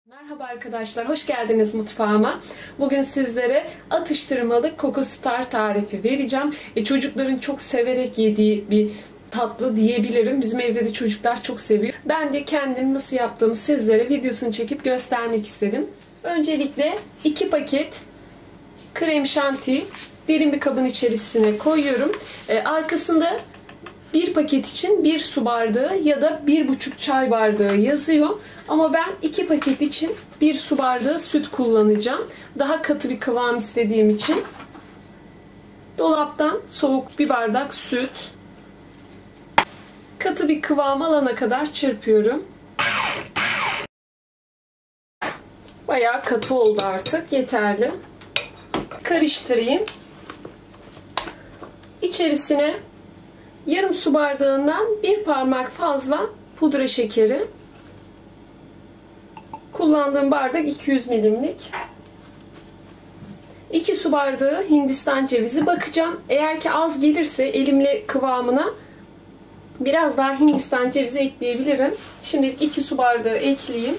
Merhaba arkadaşlar, hoş geldiniz mutfağıma. Bugün sizlere atıştırmalık Kokostar tarifi vereceğim. Çocukların çok severek yediği bir tatlı diyebilirim. Bizim evde de çocuklar çok seviyor. Ben de kendim nasıl yaptığımı sizlere videosunu çekip göstermek istedim. Öncelikle 2 paket krem şanti derin bir kabın içerisine koyuyorum. Arkasında 1 paket için 1 su bardağı ya da 1,5 çay bardağı yazıyor. Ama ben 2 paket için 1 su bardağı süt kullanacağım. Daha katı bir kıvam istediğim için. Dolaptan soğuk 1 bardak süt. Katı bir kıvam alana kadar çırpıyorum. Bayağı katı oldu artık. Yeterli. Karıştırayım. İçerisine yarım su bardağından 1 parmak fazla pudra şekeri. Kullandığım bardak 200 milimlik. 2 su bardağı Hindistan cevizi. Bakacağım. Eğer ki az gelirse elimle kıvamına biraz daha Hindistan cevizi ekleyebilirim. Şimdi 2 su bardağı ekleyeyim.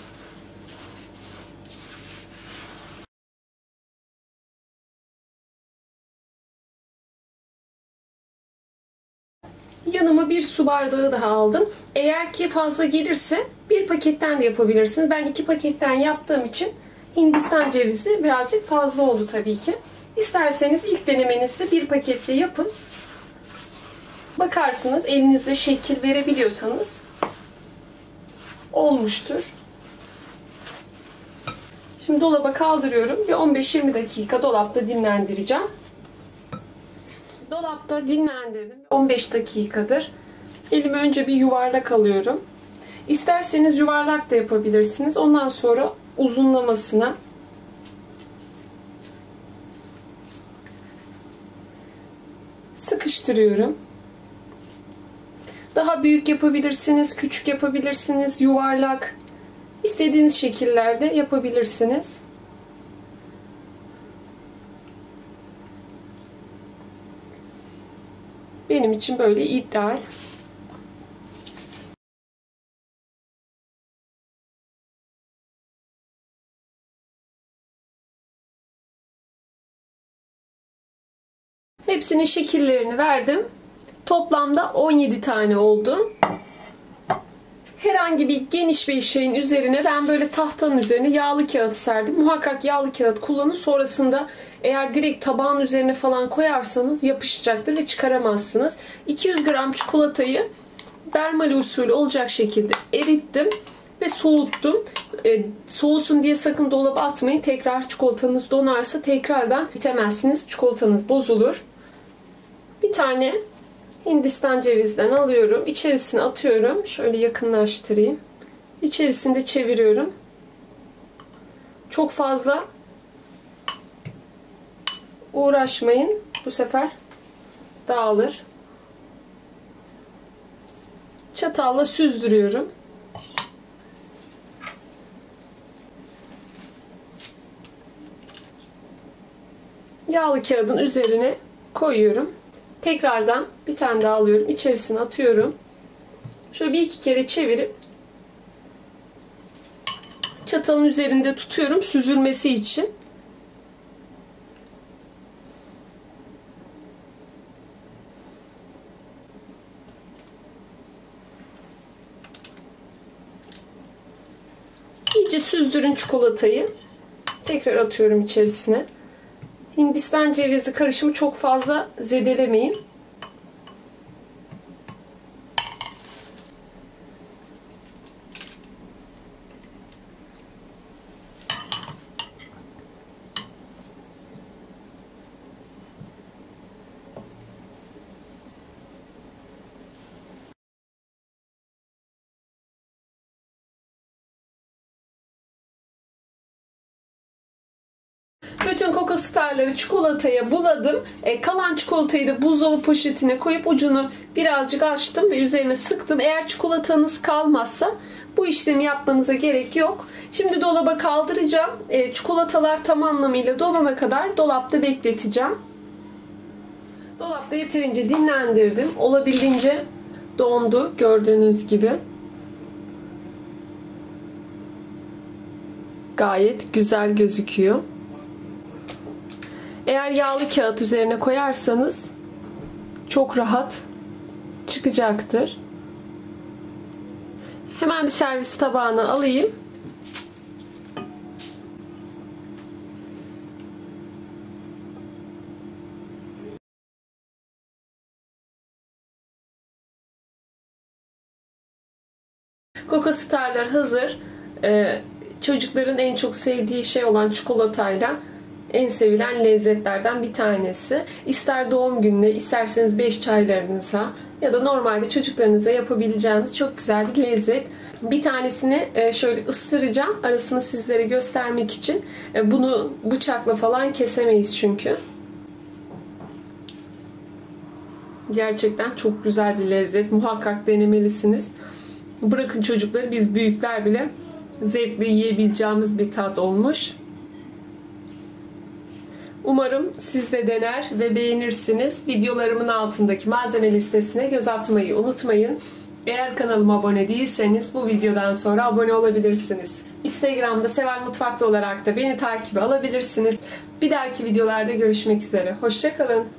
Yanıma 1 su bardağı daha aldım. Eğer ki fazla gelirse 1 paketten de yapabilirsiniz. Ben 2 paketten yaptığım için Hindistan cevizi birazcık fazla oldu tabii ki. İsterseniz ilk denemenizi 1 paketle yapın. Bakarsınız elinizde şekil verebiliyorsanız olmuştur. Şimdi dolaba kaldırıyorum ve 15-20 dakika dolapta dinlendireceğim. Dolapta dinlendirdim. 15 dakikadır. Elime önce bir yuvarlak alıyorum. İsterseniz yuvarlak da yapabilirsiniz. Ondan sonra uzunlamasına sıkıştırıyorum. Daha büyük yapabilirsiniz, küçük yapabilirsiniz, yuvarlak. İstediğiniz şekillerde yapabilirsiniz. Benim için böyle ideal. Hepsinin şekillerini verdim. Toplamda 17 tane oldu. Herhangi bir geniş bir şeyin üzerine ben böyle tahtanın üzerine yağlı kağıt serdim. Muhakkak yağlı kağıt kullanın. Sonrasında eğer direkt tabağın üzerine falan koyarsanız yapışacaktır ve çıkaramazsınız. 200 gram çikolatayı bermali usulü olacak şekilde erittim ve soğuttum. Soğusun diye sakın dolaba atmayın. Tekrar çikolatanız donarsa tekrardan bitemezsiniz. Çikolatanız bozulur. Bir tane Hindistan cevizden alıyorum. İçerisine atıyorum. Şöyle yakınlaştırayım. İçerisinde çeviriyorum. Çok fazla uğraşmayın. Bu sefer dağılır. Çatalla süzdürüyorum. Yağlı kağıdın üzerine koyuyorum. Tekrardan bir tane daha alıyorum. İçerisine atıyorum. Şöyle bir iki kere çevirip çatalın üzerinde tutuyorum süzülmesi için. İyice süzdürün çikolatayı. Tekrar atıyorum içerisine. Hindistan cevizi karışımı çok fazla zedelemeyin. Bütün Kokostar'ları çikolataya buladım. Kalan çikolatayı da buzdolabı poşetine koyup ucunu birazcık açtım ve üzerine sıktım. Eğer çikolatanız kalmazsa bu işlemi yapmanıza gerek yok. Şimdi dolaba kaldıracağım. Çikolatalar tam anlamıyla donana kadar dolapta bekleteceğim. Dolapta yeterince dinlendirdim. Olabildiğince dondu gördüğünüz gibi. Gayet güzel gözüküyor. Eğer yağlı kağıt üzerine koyarsanız çok rahat çıkacaktır. Hemen bir servis tabağına alayım. Coco Star'lar hazır. Çocukların en çok sevdiği şey olan çikolatayla en sevilen lezzetlerden bir tanesi. İster doğum gününe, isterseniz 5 çaylarınıza ya da normalde çocuklarınıza yapabileceğimiz çok güzel bir lezzet. Bir tanesini şöyle ısıracağım. Arasını sizlere göstermek için. Bunu bıçakla falan kesemeyiz çünkü. Gerçekten çok güzel bir lezzet. Muhakkak denemelisiniz. Bırakın çocukları, biz büyükler bile zevkle yiyebileceğimiz bir tat olmuş. Umarım siz de dener ve beğenirsiniz. Videolarımın altındaki malzeme listesine göz atmayı unutmayın. Eğer kanalıma abone değilseniz bu videodan sonra abone olabilirsiniz. Instagram'da Seval Mutfak'ta olarak da beni takibe alabilirsiniz. Bir dahaki videolarda görüşmek üzere. Hoşça kalın.